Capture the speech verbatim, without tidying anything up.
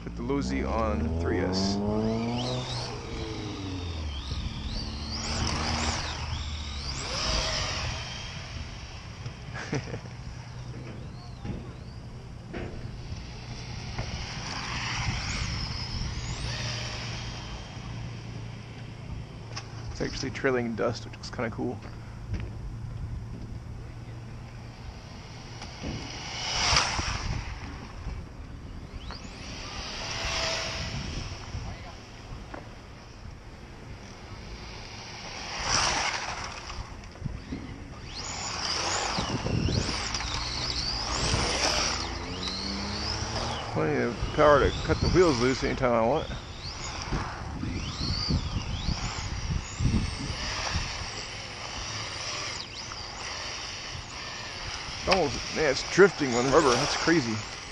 with the Losi on three S. It's actually trailing dust, which is kind of cool. Plenty of power to cut the wheels loose anytime I want. Almost, man, it's drifting on rubber. That's crazy.